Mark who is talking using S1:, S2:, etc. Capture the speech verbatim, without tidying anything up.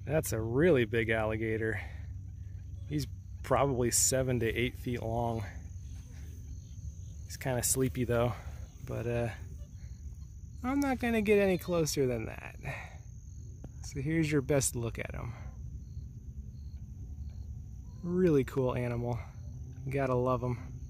S1: That's a really big alligator. He's probably seven to eight feet long. He's kind of sleepy though, but uh, I'm not gonna get any closer than that. So here's your best look at him. Really cool animal. Gotta love him.